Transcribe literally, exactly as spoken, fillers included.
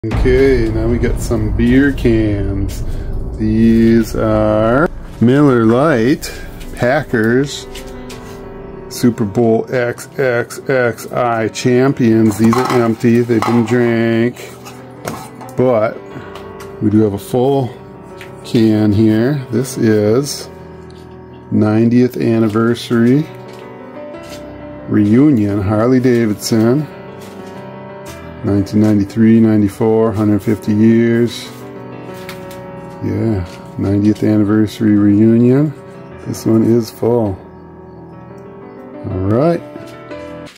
Okay, now we got some beer cans. These are Miller Lite Packers Super Bowl X X X I champions. These are empty, they've been drank, but we do have a full can here. This is ninetieth anniversary reunion Harley Davidson. nineteen ninety-three, ninety-four, one hundred fifty years. Yeah, ninetieth anniversary reunion. This one is full. All right.